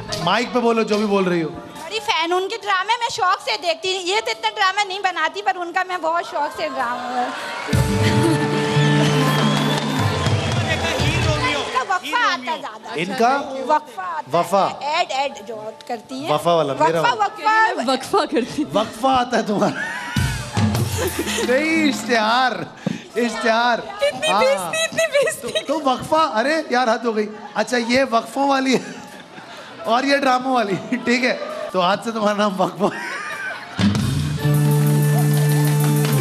Mic पे बोलो जो भी बोल रही हो। बड़ी फैन उनके ड्रामे में शौक से देखती। ये तो इतना ड्रामा नहीं बनाती पर उनका मैं बहुत शौक से ड्रामा। वक्फा आता ज्यादा। इनका वफा एड जो करती है वफा वाला मेरा वक्फा करती। वक्फा आता है तुम्हारा? नहीं, इश्तिहार। इतनी बेइज्जती। तो वक्फा, अरे यार हद हो गई। अच्छा ये वक्फों वाली है और ये ड्रामों वाली, ठीक है। तो आज से तुम्हारा नाम वक्फा।